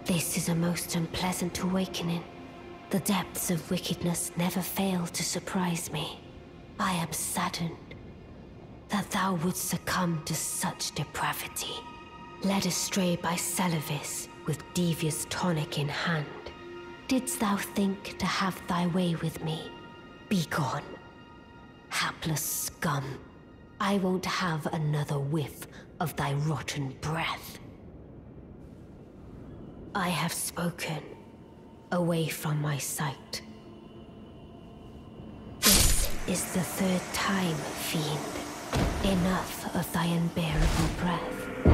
This is a most unpleasant awakening. The depths of wickedness never fail to surprise me. I am saddened that thou wouldst succumb to such depravity. Led astray by Celavis with devious tonic in hand. Didst thou think to have thy way with me? Begone. Hapless scum. I won't have another whiff of thy rotten breath. I have spoken. Away from my sight. This is the third time, fiend. Enough of thy unbearable breath.